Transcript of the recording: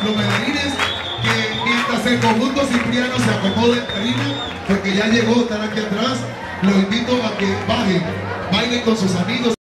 los bailarines, que mientras el conjunto Cipriano se acomode en tarima, porque ya llegó, están aquí atrás, los invito a que bajen, bailen con sus amigos.